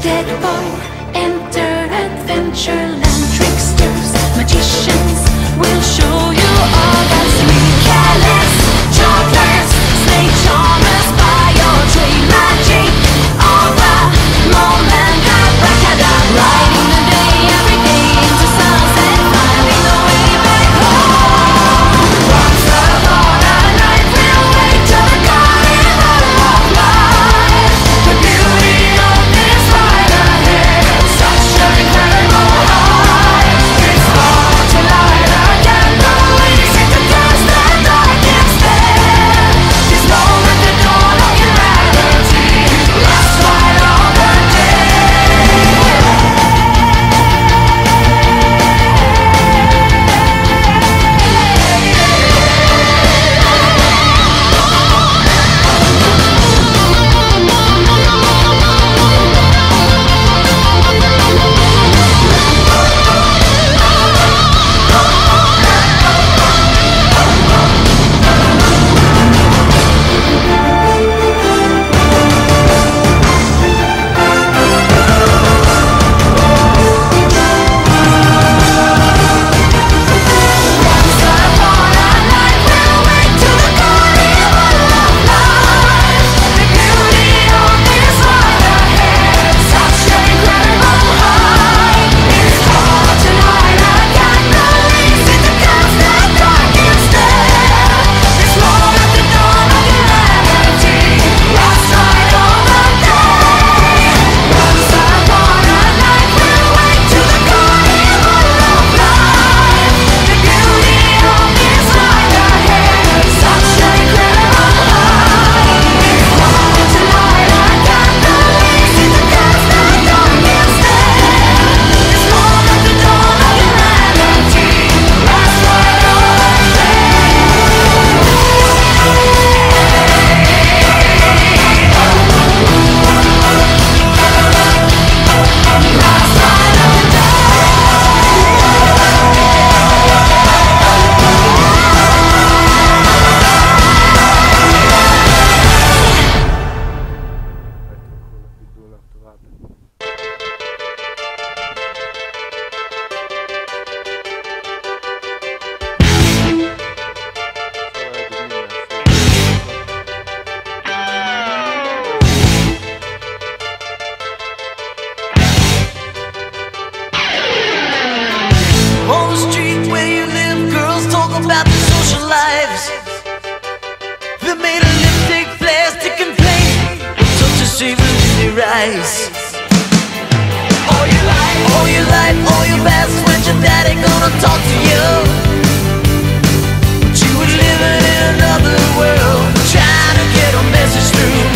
Deadpool, enter Adventureland. Tricksters, magicians will show you all that's real. Careless, jobless, snake charmers by your trade magic. All the moment abracadabra, riding the day every day into sunset, finding the way back home. Once upon a night, we'll wait till the carnival of life. The beauty of this ride ahead, such an incredible high. It's hard to light a candle, easy to cast the darkest there. This moment, the dawn of humanity, last light of the day. Once upon a night, we'll wait till the carnival of life. The beauty of this ride ahead, such an incredible high. It's hard to light a candle, easy to cast the darkest there. This moment, the dawn of humanity, last light of the day. Once upon a night, we'll wait till the carnival of life. The beauty of this ride ahead, such an incredible high. It's hard to light a candle, easy to cast the darkest there. This moment, the dawn of humanity, last light of the Indulnak tovább. Szóval eddig minden On the street where you live, girls talk about their social lives. They made a lipstick, plastic and plain, such a savor in their eyes. All your life, all your best friends, your daddy gonna talk to you. But you were living in another world, trying to get a message through.